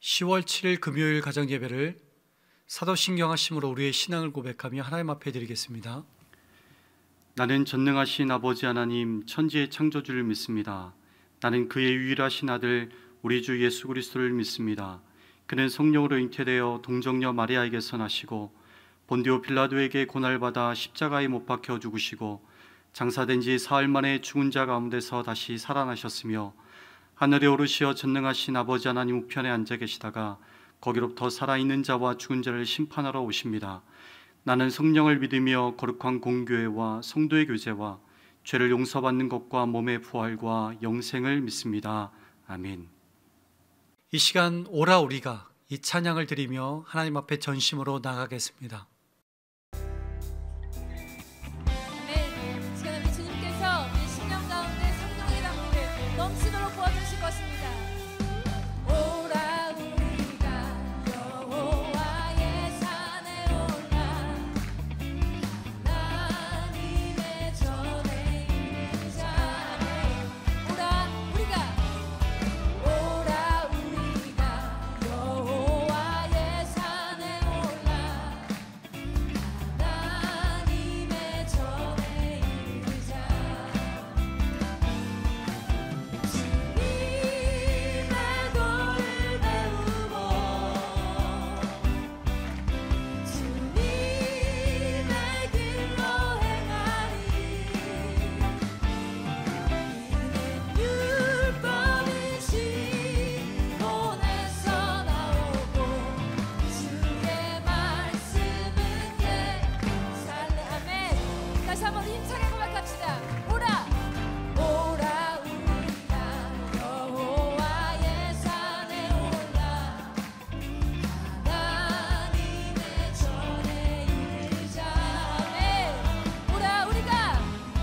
10월 7일 금요일 가정예배를 사도신경하심으로 우리의 신앙을 고백하며 하나님 앞에 드리겠습니다. 나는 전능하신 아버지 하나님 천지의 창조주를 믿습니다. 나는 그의 유일하신 아들 우리 주 예수 그리스도를 믿습니다. 그는 성령으로 잉태되어 동정녀 마리아에게서 나시고 본디오 빌라도에게 고난받아 십자가에 못 박혀 죽으시고 장사된 지 사흘 만에 죽은 자 가운데서 다시 살아나셨으며 하늘에 오르시어 전능하신 아버지 하나님 우편에 앉아 계시다가 거기로부터 살아있는 자와 죽은 자를 심판하러 오십니다. 나는 성령을 믿으며 거룩한 공교회와 성도의 교제와 죄를 용서받는 것과 몸의 부활과 영생을 믿습니다. 아멘. 이 시간 오라 우리가 이 찬양을 드리며 하나님 앞에 전심으로 나가겠습니다. 아멘. 시간 우리 주님께서 이 심령 가운데 성령의 담임을 넘치도록 부어주실 것입니다. 오라 우리가 여호와의 산에 올라 하나님의 전에 이르자. 오라 우리가 여호와의 산에 올라 하나님의 전에 이르자. 주님의 도를 배우고 주님의 길로 행하리. 이는 율법인 시온에서 나오고 주의 말씀은 예루살렘. 아멘. 다시 한번 힘차게 고백합시다. 오라 우리가 여호와의 산에 올라 하나님의 전에 이르자. 아멘. 오라 우리가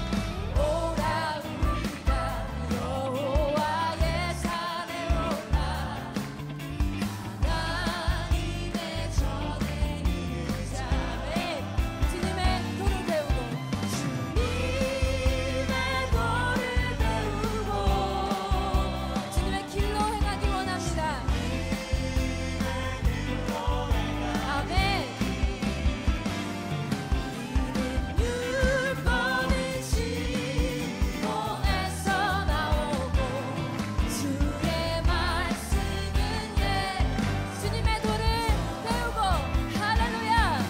여호와의 산에 올라 하나님의 전에 이르자. 아멘. 주님의 도를 배우고 주님의 길로 행하기 원합니다. 아멘. 이는 율법인 시온에서 나오고 주의 말씀은 주님의 도를 배우고 할렐루야.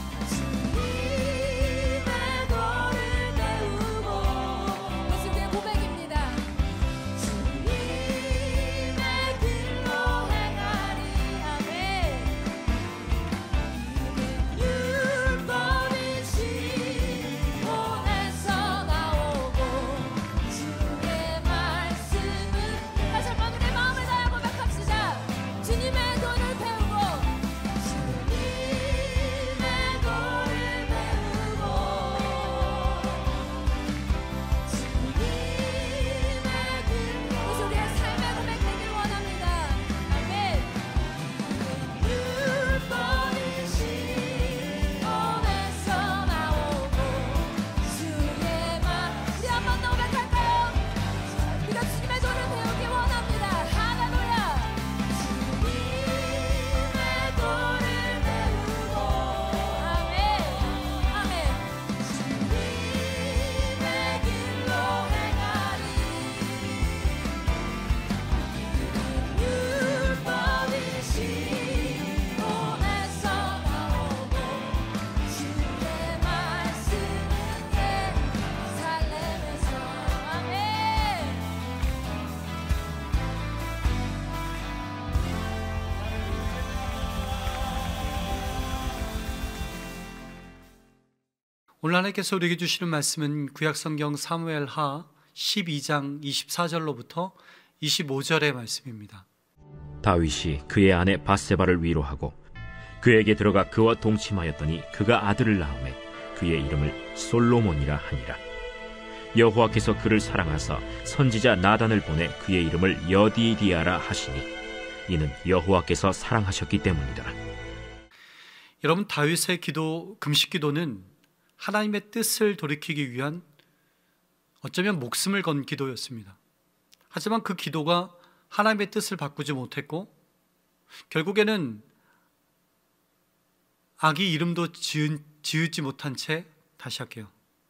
주님의 도를 배우고 그것이 우리의 고백입니다. 주님의 길로 행하리. 아멘. 이는 율법인 시온에서 나오고 주의 말씀은 다시 한번 우리의 마음을 다해 고백합시다. 주님의 도를 배우고 주님의 도를 배우고 주님의 길로 그것이 우리의 삶의 고백되기를 원합니다. 아멘. 율법인 시온에서 나오고 주의 말 우리 한 번 더 고백할까요? 우리가 주님의 도를 배우기 원합니다. 할렐루야. 주님의 도를 배우고 아멘. 아멘. 주님의 길로 행하리. 율법인 시온에서 나오고 주의 말씀은 예루살렘에서. 아멘. 오늘 하나님께서 우리에게 주시는 말씀은 구약성경 사무엘하 12장 24절로부터 25절의 말씀입니다. 다윗이 그의 아내 밧세바를 위로하고 그에게 들어가 그와 동침하였더니 그가 아들을 낳음에 그의 이름을 솔로몬이라 하니라. 여호와께서 그를 사랑하사 선지자 나단을 보내 그의 이름을 여디디아라 하시니 이는 여호와께서 사랑하셨기 때문이더라. 여러분, 다윗의 기도, 금식 기도는 하나님의 뜻을 돌이키기 위한 어쩌면 목숨을 건 기도였습니다. 하지만 그 기도가 하나님의 뜻을 바꾸지 못했고 결국에는 아기 이름도 지으지 못한 채, 다시 할게요.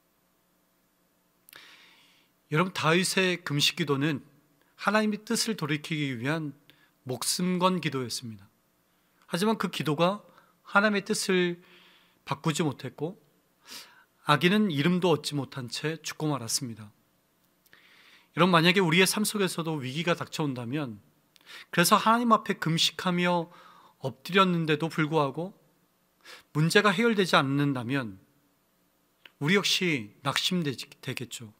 여러분, 다윗의 금식 기도는 하나님의 뜻을 돌이키기 위한 목숨 건 기도였습니다. 하지만 그 기도가 하나님의 뜻을 바꾸지 못했고 아기는 이름도 얻지 못한 채 죽고 말았습니다. 여러분, 만약에 우리의 삶 속에서도 위기가 닥쳐온다면, 그래서 하나님 앞에 금식하며 엎드렸는데도 불구하고 문제가 해결되지 않는다면 우리 역시 낙심되겠죠.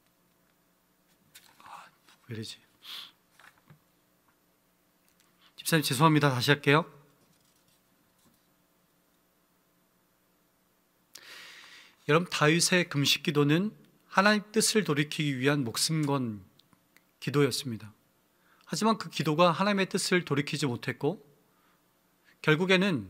왜 이러지? 집사님 죄송합니다. 다시 할게요. 여러분, 다윗의 금식 기도는 하나님 뜻을 돌이키기 위한 목숨 건 기도였습니다. 하지만 그 기도가 하나님의 뜻을 돌이키지 못했고 결국에는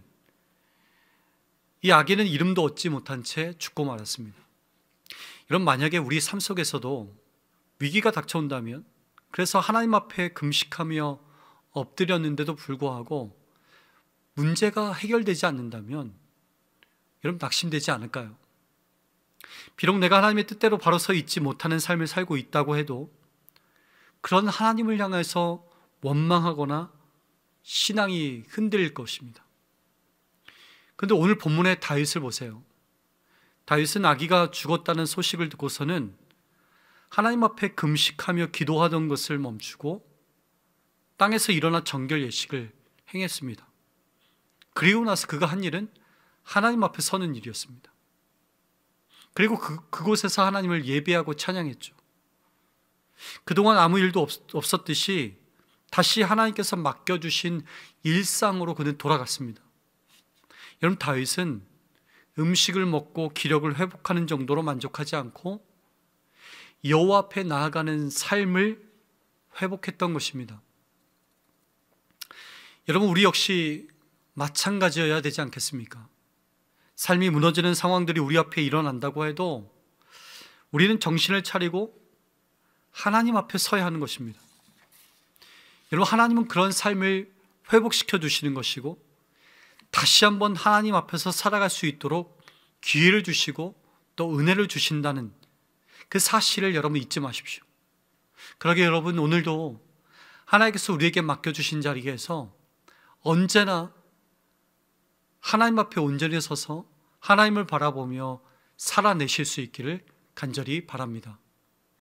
이 아기는 이름도 얻지 못한 채 죽고 말았습니다. 여러분, 만약에 우리 삶 속에서도 위기가 닥쳐온다면, 그래서 하나님 앞에 금식하며 엎드렸는데도 불구하고 문제가 해결되지 않는다면 여러분, 낙심되지 않을까요? 비록 내가 하나님의 뜻대로 바로 서 있지 못하는 삶을 살고 있다고 해도 그런 하나님을 향해서 원망하거나 신앙이 흔들릴 것입니다. 그런데 오늘 본문의 다윗을 보세요. 다윗은 아기가 죽었다는 소식을 듣고서는 하나님 앞에 금식하며 기도하던 것을 멈추고 땅에서 일어나 정결 예식을 행했습니다. 그리고 나서 그가 한 일은 하나님 앞에 서는 일이었습니다. 그리고 그곳에서 하나님을 예배하고 찬양했죠. 그동안 아무 일도 없었듯이 다시 하나님께서 맡겨주신 일상으로 그는 돌아갔습니다. 여러분, 다윗은 음식을 먹고 기력을 회복하는 정도로 만족하지 않고 여호와 앞에 나아가는 삶을 회복했던 것입니다. 여러분, 우리 역시 마찬가지여야 되지 않겠습니까? 삶이 무너지는 상황들이 우리 앞에 일어난다고 해도 우리는 정신을 차리고 하나님 앞에 서야 하는 것입니다. 여러분, 하나님은 그런 삶을 회복시켜 주시는 것이고 다시 한번 하나님 앞에서 살아갈 수 있도록 기회를 주시고 또 은혜를 주신다는 그 사실을 여러분 잊지 마십시오. 그러게 여러분, 오늘도 하나님께서 우리에게 맡겨주신 자리에서 언제나 하나님 앞에 온전히 서서 하나님을 바라보며 살아내실 수 있기를 간절히 바랍니다.